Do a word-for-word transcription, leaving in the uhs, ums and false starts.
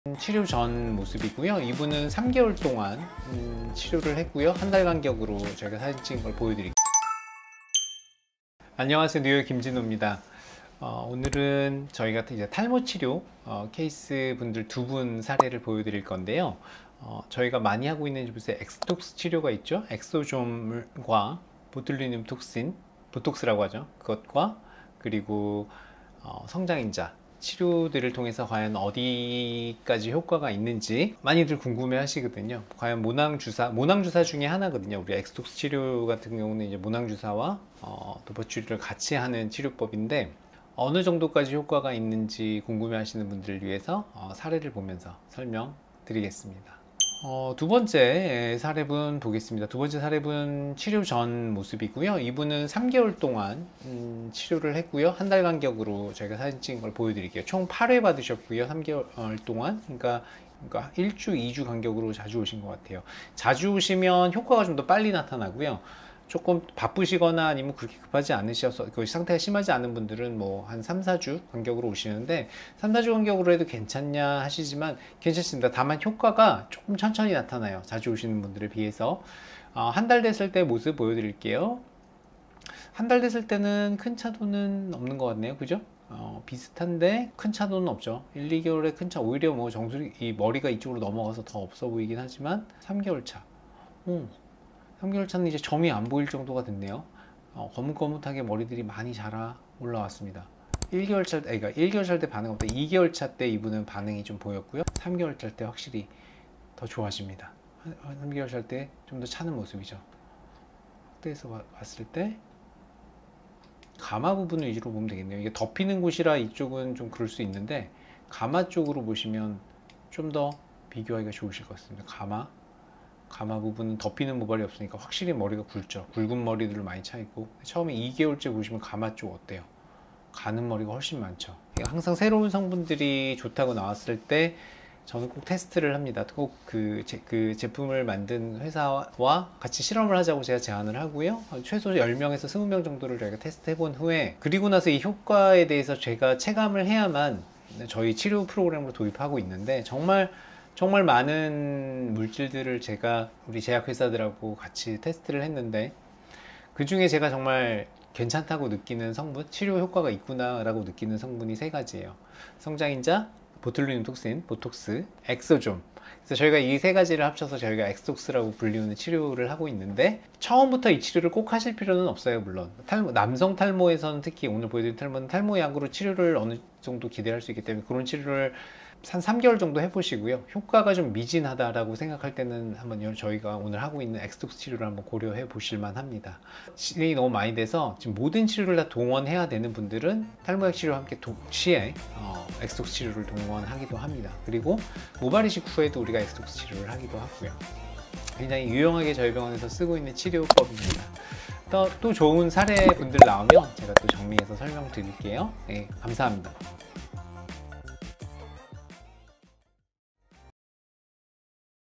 치료 전 모습이고요. 이분은 삼 개월 동안 음, 치료를 했고요. 한 달 간격으로 저희가 사진 찍은 걸 보여드릴게요. 안녕하세요, 뉴욕 김진호입니다. 어, 오늘은 저희가 이제 탈모 치료 어, 케이스 분들 두 분 사례를 보여드릴 건데요. 어, 저희가 많이 하고 있는 요새 엑스톡스 치료가 있죠. 엑소좀과 보툴리눔 톡신, 보톡스라고 하죠. 그것과 그리고 어, 성장인자 치료들을 통해서 과연 어디까지 효과가 있는지 많이들 궁금해 하시거든요. 과연 모낭주사, 모낭주사 중에 하나거든요. 우리 엑스톡스 치료 같은 경우는 이제 모낭주사와 어, 도포치료를 같이 하는 치료법인데 어느 정도까지 효과가 있는지 궁금해 하시는 분들을 위해서 어, 사례를 보면서 설명드리겠습니다. 어, 두 번째 사례분 보겠습니다. 두 번째 사례분 치료 전 모습이고요. 이분은 삼 개월 동안 음, 치료를 했고요. 한 달 간격으로 저희가 사진 찍은 걸 보여드릴게요. 총 팔 회 받으셨고요. 삼 개월 동안. 그러니까, 그러니까 일 주, 이 주 간격으로 자주 오신 것 같아요. 자주 오시면 효과가 좀 더 빨리 나타나고요. 조금 바쁘시거나 아니면 그렇게 급하지 않으셔서 그 상태가 심하지 않은 분들은 뭐 한 삼, 사 주 간격으로 오시는데 삼, 사 주 간격으로 해도 괜찮냐 하시지만 괜찮습니다. 다만 효과가 조금 천천히 나타나요. 자주 오시는 분들에 비해서. 어, 한 달 됐을 때 모습 보여드릴게요. 한 달 됐을 때는 큰 차도는 없는 것 같네요. 그죠? 어, 비슷한데 큰 차도는 없죠. 일, 이 개월에 큰 차, 오히려 뭐 정수리, 이 머리가 이쪽으로 넘어가서 더 없어 보이긴 하지만 삼 개월 차. 오. 삼 개월 차는 이제 점이 안 보일 정도가 됐네요. 어, 거뭇거뭇하게 머리들이 많이 자라 올라왔습니다. 일 개월 차, 그러니까 일 개월 차 때 반응 없다. 이 개월 차 때 이분은 반응이 좀 보였고요. 삼 개월 차 때 확실히 더 좋아집니다. 삼 개월 차 때 좀 더 차는 모습이죠. 확대해서 봤을 때 가마 부분을 위주로 보면 되겠네요. 이게 덮이는 곳이라 이쪽은 좀 그럴 수 있는데 가마 쪽으로 보시면 좀 더 비교하기가 좋으실 것 같습니다. 가마 가마 부분은 덮이는 모발이 없으니까 확실히 머리가 굵죠. 굵은 머리들을 많이 차 있고 처음에 이 개월째 보시면 가마 쪽 어때요? 가는 머리가 훨씬 많죠. 항상 새로운 성분들이 좋다고 나왔을 때 저는 꼭 테스트를 합니다. 꼭 그 그 제품을 만든 회사와 같이 실험을 하자고 제가 제안을 하고요. 최소 열 명에서 이십 명 정도를 저희가 테스트 해본 후에 그리고 나서 이 효과에 대해서 제가 체감을 해야만 저희 치료 프로그램으로 도입하고 있는데 정말 정말 많은 물질들을 제가 우리 제약회사들하고 같이 테스트를 했는데 그 중에 제가 정말 괜찮다고 느끼는 성분, 치료 효과가 있구나 라고 느끼는 성분이 세 가지예요. 성장인자, 보툴리눔 톡신, 보톡스, 엑소좀. 그래서 저희가 이 세 가지를 합쳐서 저희가 엑스톡스라고 불리우는 치료를 하고 있는데 처음부터 이 치료를 꼭 하실 필요는 없어요. 물론 탈모, 남성 탈모에서는 특히 오늘 보여드린 탈모는 탈모약으로 치료를 어느 정도 기대할 수 있기 때문에 그런 치료를 한 삼 개월 정도 해보시고요. 효과가 좀 미진하다라고 생각할 때는 한번 저희가 오늘 하고 있는 엑스톡스 치료를 한번 고려해 보실만 합니다. 진행이 너무 많이 돼서 지금 모든 치료를 다 동원해야 되는 분들은 탈모약 치료와 함께 동시에 어, 엑스톡스 치료를 동원하기도 합니다. 그리고 모발 이식 후에도 우리가 엑스톡스 치료를 하기도 하고요. 굉장히 유용하게 저희 병원에서 쓰고 있는 치료법입니다. 또, 또 좋은 사례 분들 나오면 제가 또 정리해서 설명드릴게요. 네, 감사합니다.